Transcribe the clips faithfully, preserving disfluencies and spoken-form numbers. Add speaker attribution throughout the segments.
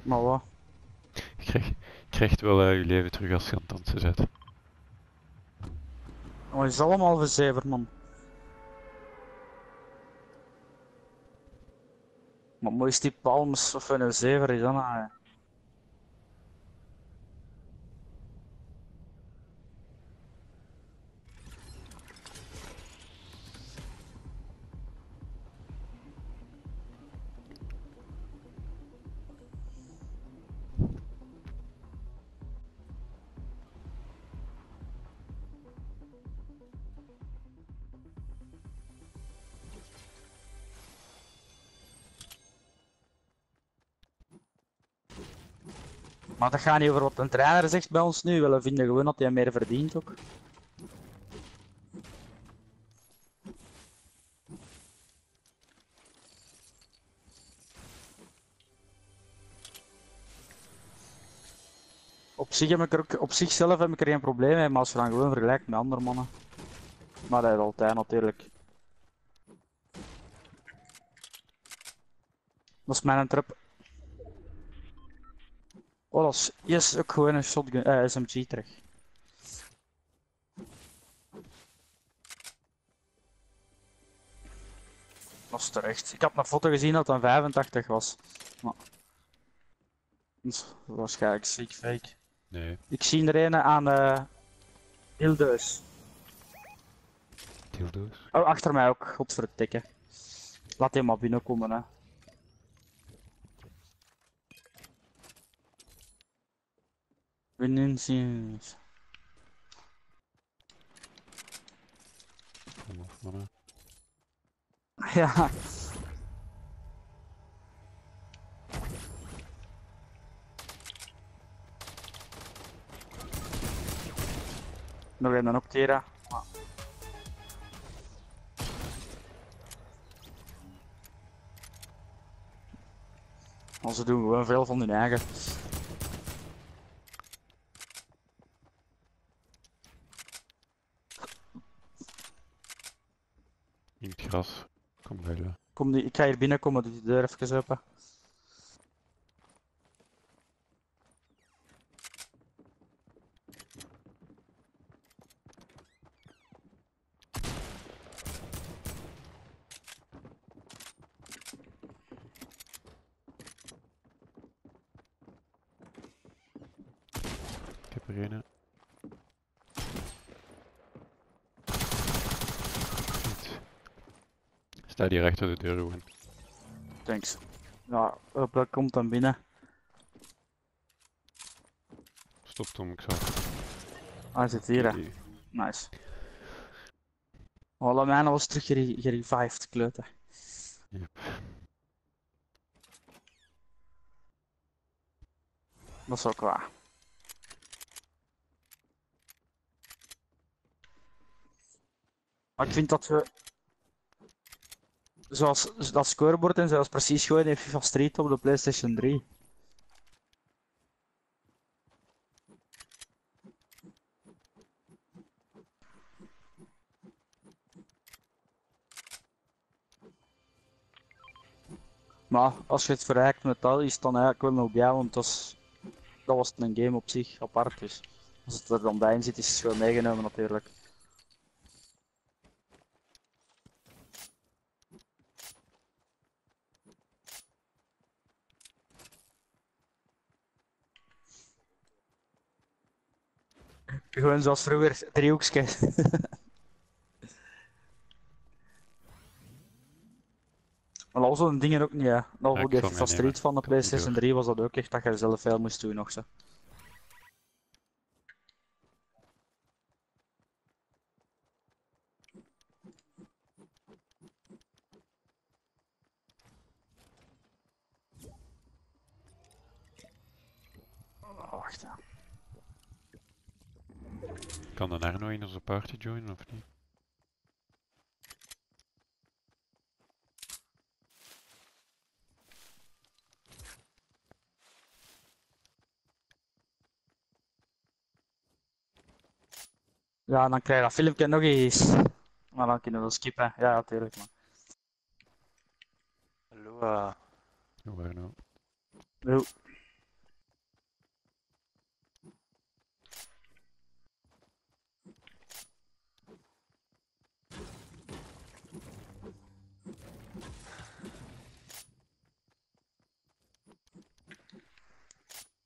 Speaker 1: Maar wat?
Speaker 2: Je krijgt, je krijgt wel uh, je leven terug als je aan het dansen zet.
Speaker 1: Maar het is allemaal verzever, man. Maar mooi is die palms of een zever is dan nou? Maar dat gaat niet over wat een trainer zegt bij ons nu. We vinden gewoon dat hij meer verdient ook. Op, zich heb ik er ook, op zichzelf heb ik er geen probleem mee, maar als je dan gewoon vergelijkt met andere mannen. Maar dat is altijd natuurlijk. Dat is mijn trap. Oh, dat is yes, ook gewoon een shotgun, eh, S M G terug. Dat is terecht. Ik had een foto gezien dat het een vijfentachtig was. Maar... Dat is waarschijnlijk ziek fake.
Speaker 2: Nee,
Speaker 1: Ik zie er een aan uh, Hildeus.
Speaker 2: dildo's.
Speaker 1: Oh, achter mij ook, godverdikke. Laat hem maar binnenkomen, hè. Binnenziens.
Speaker 2: Kom af, mannen.
Speaker 1: Ja. Nog een dan ook teren. Maar ze doen gewoon veel van hun eigen.
Speaker 2: In het gras. Kom bij.
Speaker 1: Kom die, ik ga hier binnenkomen, doe die deur even open.
Speaker 2: Ik heb er een. Niet. Sta hier achter de deur gewoon.
Speaker 1: Thanks. Ja, hopelijk komt dan binnen.
Speaker 2: Stop Tom, ik zal.
Speaker 1: Hij zit hier, hè.
Speaker 2: Die-
Speaker 1: Nice. Oh, mijn was terug gere- gerevived, kleuter.
Speaker 2: Yep.
Speaker 1: Dat is ook waar. Maar ik vind dat we... Zoals dat scorebord en zoals precies gewoon in FIFA Street op de PlayStation drie. Maar als je het vergelijkt met dat, is het dan eigenlijk wel nog bij, want dat, is, dat was een game op zich apart. Dus als het er dan bij in zit, is het gewoon meegenomen natuurlijk. Gewoon zoals vroeger, driehoekjes. Maar al zo'n dingen ook niet, hè. Nou,
Speaker 2: Ja,
Speaker 1: voor
Speaker 2: ik
Speaker 1: die
Speaker 2: zal
Speaker 1: FIFA
Speaker 2: meenemen.
Speaker 1: Street van de
Speaker 2: Tot die
Speaker 1: PlayStation
Speaker 2: deur.
Speaker 1: drie was dat ook echt dat je zelf veel moest doen nog zo. Oh, wacht, hè.
Speaker 2: Kan de Arno in onze party joinen of niet?
Speaker 1: Ja, dan krijg je dat filmpje nog eens. Maar dan kunnen we skippen. Ja, natuurlijk, man.
Speaker 3: Hallo, uh,
Speaker 2: Hoe Arno?
Speaker 1: Yo.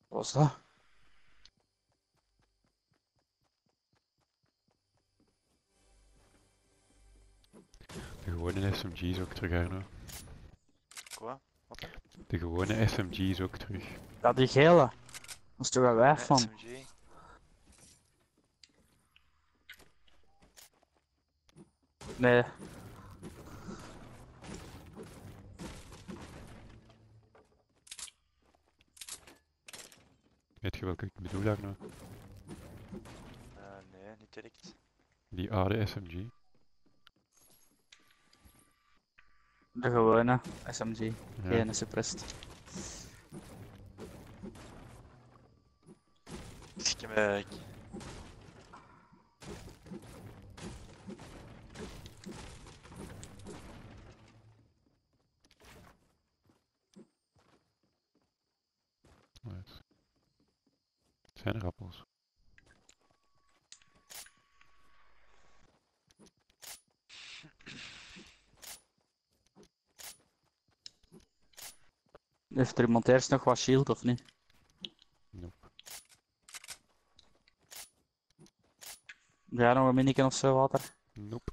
Speaker 1: Wat was dat?
Speaker 2: De gewone S M G is ook terug, Arno.
Speaker 3: Quoi? Wat?
Speaker 2: De gewone S M G is ook terug.
Speaker 1: Ja, die gele. Dat is toch een wijf van.
Speaker 3: S M G?
Speaker 1: Nee.
Speaker 2: Weet je welke ik bedoel, Arno?
Speaker 3: Uh, nee, niet direct.
Speaker 2: Die oude S M G.
Speaker 1: De gewone S M G.
Speaker 2: Ja.
Speaker 1: Geen suppressed.
Speaker 3: Schimmerk.
Speaker 2: Right. Zijn er appels?
Speaker 1: Heeft er iemand eerst nog wat shield of niet?
Speaker 2: Nope.
Speaker 1: Ja, nog een miniken of zo water.
Speaker 2: Nope.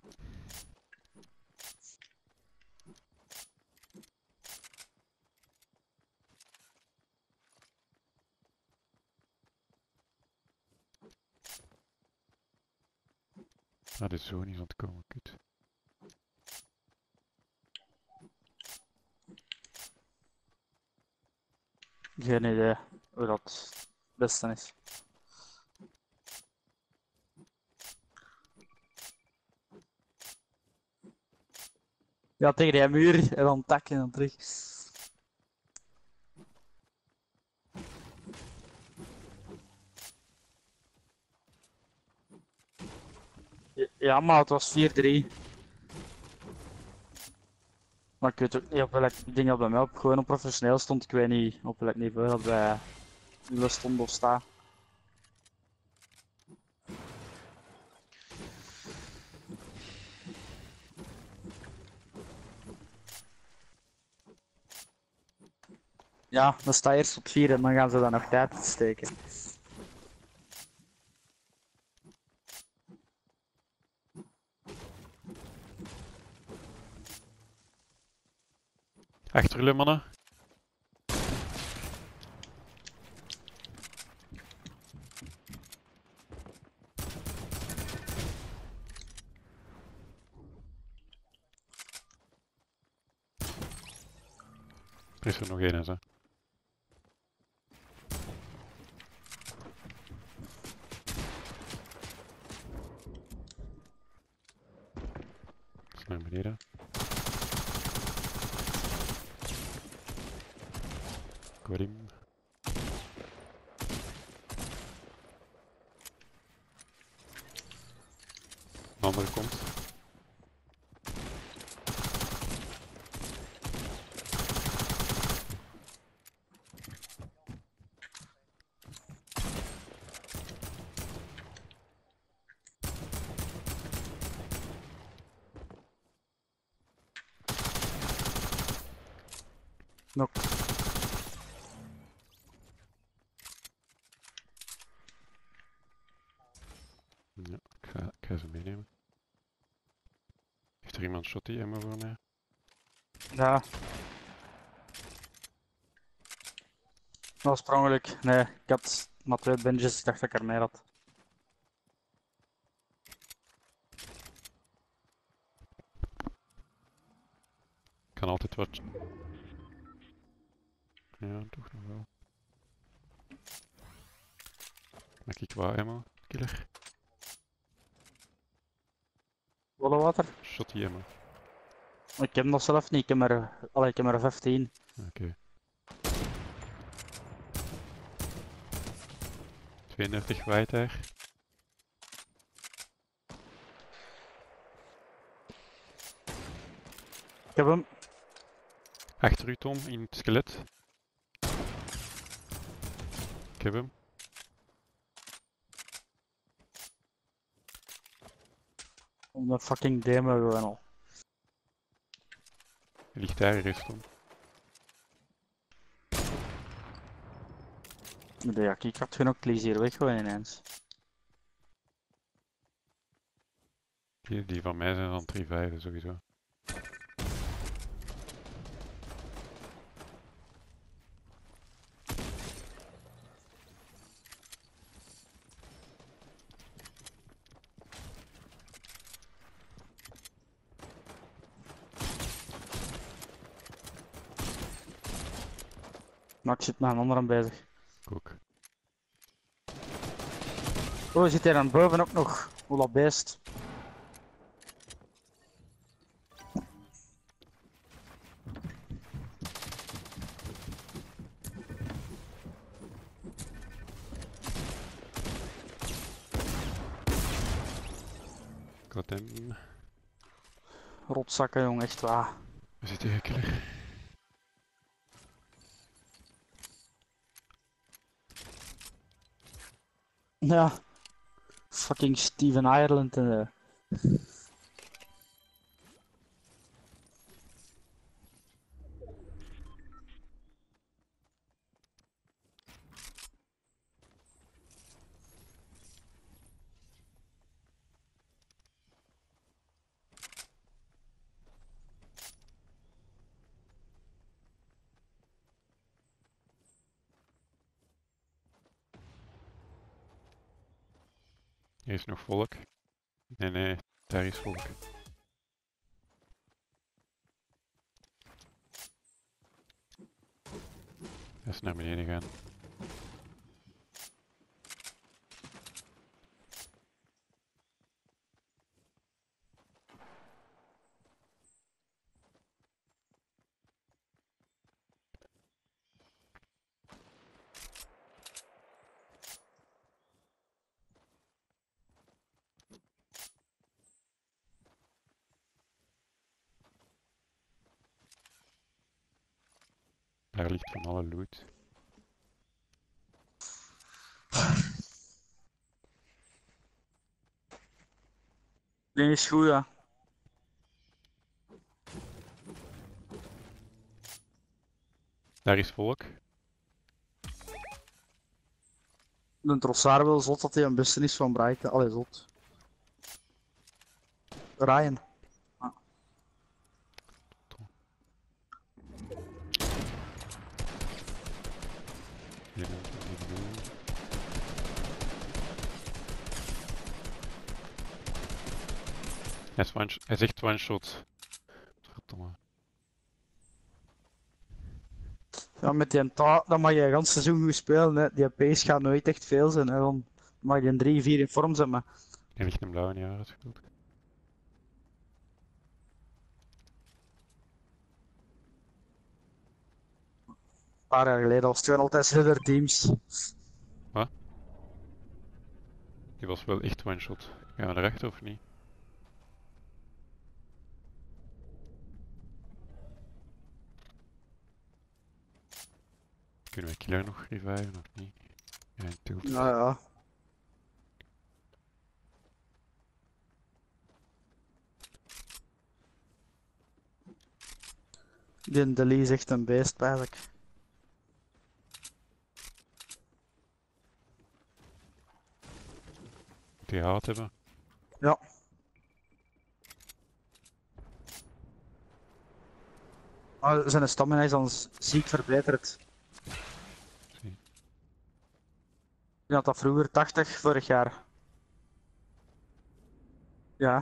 Speaker 2: Ah, de zone is aan het komen, kut.
Speaker 1: Geen idee hoe dat het beste is. Ja, tegen die muur en dan takken en dan terug. Ja, ja, maar het was vier drie. Maar ik weet ook niet op welk ding dat bij mij op gewoon op professioneel stond. Ik weet niet op welk niveau dat bij jullie stond of staat. Ja, dan sta je eerst op vier en dan gaan ze dan nog tijd steken.
Speaker 2: Achter jullie, mannen. Er is er nog één, hè? Dat is naar beneden. Got him. De andere komt.
Speaker 1: Nog.
Speaker 2: Ja, ik ga, ik ga ze meenemen. Heeft er iemand shotty ammo voor mij?
Speaker 1: Ja. Oorspronkelijk, nee, ik had maar twee benches, ik dacht dat ik er meer had.
Speaker 2: Ik kan altijd wat. Ja, toch nog wel. Maak ik wat ammo, killer?
Speaker 1: Volle water?
Speaker 2: Shotty ammo.
Speaker 1: Ik heb nog zelf niet, ik heb er, allee, ik heb er vijftien.
Speaker 2: Oké. Okay. tweeëndertig white daar.
Speaker 1: Ik heb hem.
Speaker 2: Achter u, Tom, in het skelet. Ik heb hem.
Speaker 1: Om de fucking demo gewoon al.
Speaker 2: Hij ligt daar, er is Tom.
Speaker 1: Ja, ik had genoeg plezier weggooien ineens.
Speaker 2: Die, die van mij zijn dan drie vijf sowieso.
Speaker 1: Maar ik zit met een andere bezig.
Speaker 2: Ik ook.
Speaker 1: Oh, zit hier aan boven ook nog. Hoe dat beest.
Speaker 2: Got hem.
Speaker 1: Rotzakken, jong, echt waar.
Speaker 2: Waar zit die hekkler?
Speaker 1: Ja. Fucking Steven Ireland. Uh.
Speaker 2: Hier is nog volk. Nee, nee, daar is volk. Hij is naar beneden gaan. Daar ligt van alle loot.
Speaker 1: Die is goed, ja.
Speaker 2: Daar is volk.
Speaker 1: De Trossard wil zot dat hij een beste is van Brighton. Allee, zot. Ryan. Ah.
Speaker 2: Die doen, die doen. Hij, is one sh- hij zegt one shot. Verdomme.
Speaker 1: Ja, met die ta, dan mag je het hele seizoen goed spelen. Hè. Die pace gaat nooit echt veel zijn. Hè. Dan mag je een drie vier in vorm zijn. Maar
Speaker 2: Er ligt een blauwe niet uitgespeeld.
Speaker 1: een paar jaar geleden was het gewoon altijd slimmer teams.
Speaker 2: Die was wel echt one shot. Gaan we erachter of niet? Kunnen we killer nog reviven of niet? Ja, in tilt.
Speaker 1: Nou ja. Die Delis is echt een beest, eigenlijk.
Speaker 2: Moet die haat hebben?
Speaker 1: Ja. Oh, zijn stamina is dan z- ziek verbeterd.
Speaker 2: Zie.
Speaker 1: Ik had dat vroeger tachtig vorig jaar. Ja.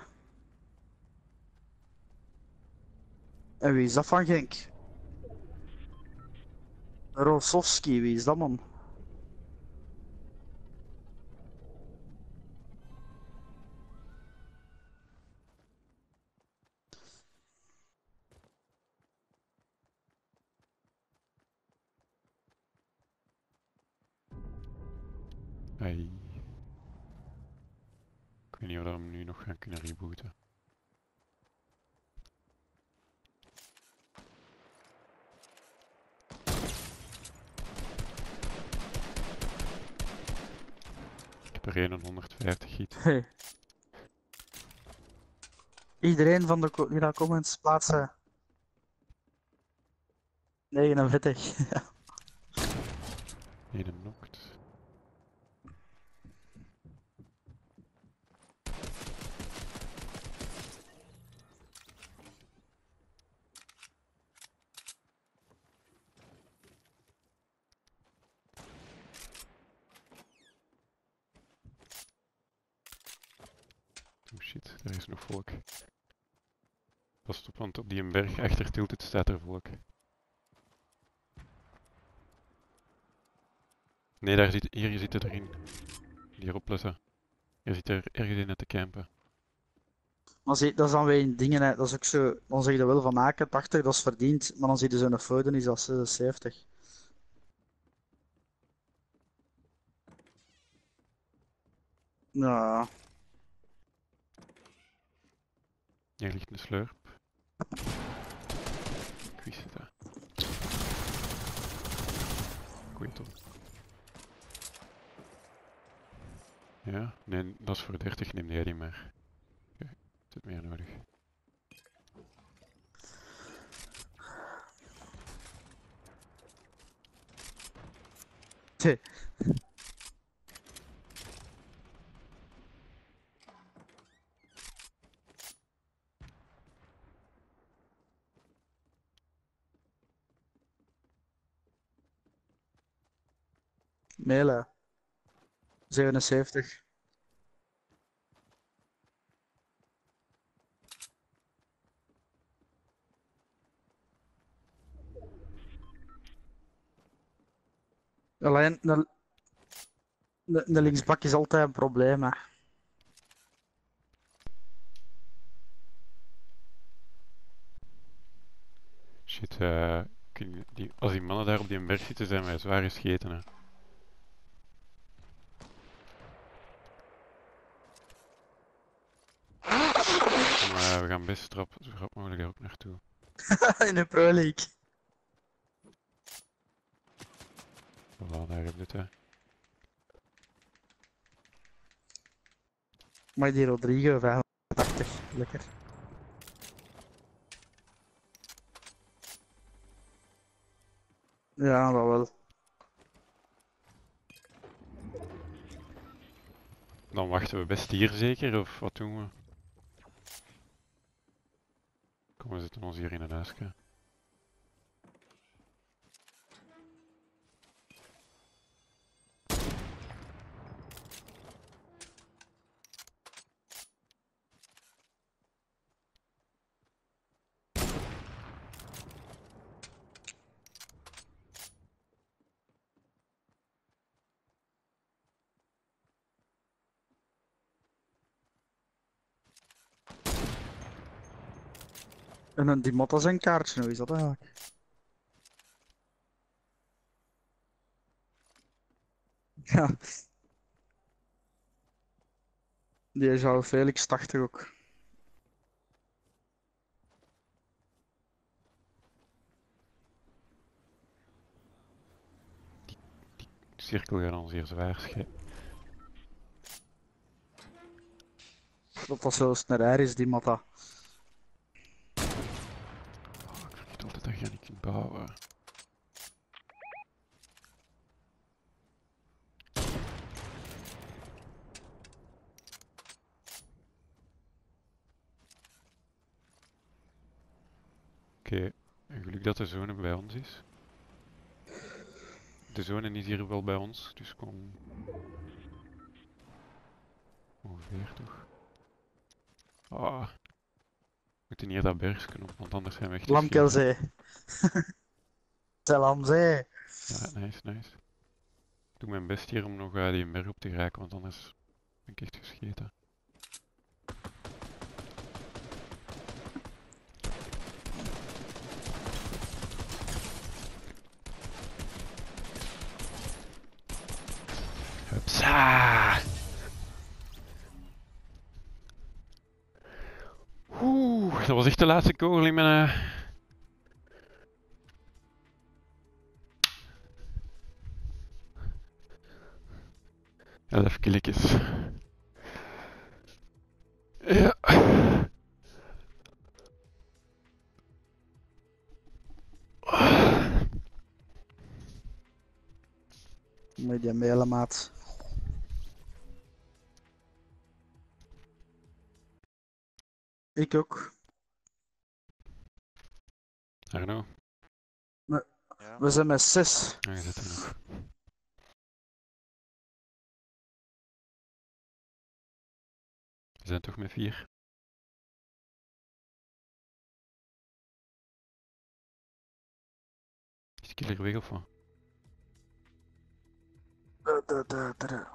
Speaker 1: En wie is dat van Genk? Rosowski, wie is dat man?
Speaker 2: Ai. Ik weet niet of we hem nu nog gaan kunnen rebooten. Ik heb er een honderdvijftig hit.
Speaker 1: Hey. Iedereen van de co- die daar comments plaatsen. negenenveertig.
Speaker 2: Een knokt. shit, er is nog volk. Pas op, want op die berg achter Tilted staat er volk. Nee, daar zit, hier zit het erin. Die opletten. Hier zit er ergens in te campen.
Speaker 1: Maar zie, dat is dan weer in dingen, hè. Dat is ook zo, dan zeg je wel van maken, tachtig, dat is verdiend, maar dan zie je zo'n foto, is dat zesenzeventig. Ja,
Speaker 2: Hier ligt een slurp. Ik wist het, hè. Goeie Tom. Ja, nee, dat is voor dertig, neem jij die maar. Oké, is het meer nodig.
Speaker 1: tje. Mailen, zevenenzeventig. Alleen, de, de, de linksbak is altijd een probleem, hè.
Speaker 2: Shit, eh, kun je die, als die mannen daar op die berg zitten, zijn wij zwaar gescheten, hè. Maar we gaan best rap, zo rap mogelijk daar ook naartoe.
Speaker 1: In de Pro League.
Speaker 2: Voilà, daar heb je het, hè.
Speaker 1: Maar die Rodrigo, vijfentachtig, lekker. Ja, dat wel.
Speaker 2: Dan wachten we best hier zeker, of wat doen we? Kom, we zitten ons hier in een huisje.
Speaker 1: En dan die motta zijn kaartje, hoe is dat eigenlijk? Ja. Die zou Felix tachtig ook.
Speaker 2: Cirkel gaat ons hier zwaar scheiden.
Speaker 1: Dat dat zo snel is, die motta.
Speaker 2: Oh, ik vergeet altijd dat je niet kunt bouwen. Oké, okay. Geluk dat de zone bij ons is. De zone is hier wel bij ons, dus kom. Ongeveer toch? Ah. We moeten hier dat bergsken op, want anders zijn we echt.
Speaker 1: Lamkelzee. Selamzee.
Speaker 2: Ja, nice, nice. Ik doe mijn best hier om nog uh, die berg op te geraken, want anders ben ik echt gescheten. Hupsa! Oeh, dat was echt de laatste kogel in mijn... Uh... Elf klikjes. Ja.
Speaker 1: Moet je mailen, maat. Ik ook.
Speaker 2: Arno?
Speaker 3: Ja.
Speaker 1: We zijn met zes.
Speaker 2: Ja, je zit er nog. We zijn toch met vier. Is de killer weg of wat?
Speaker 1: Da, da, da, da, da.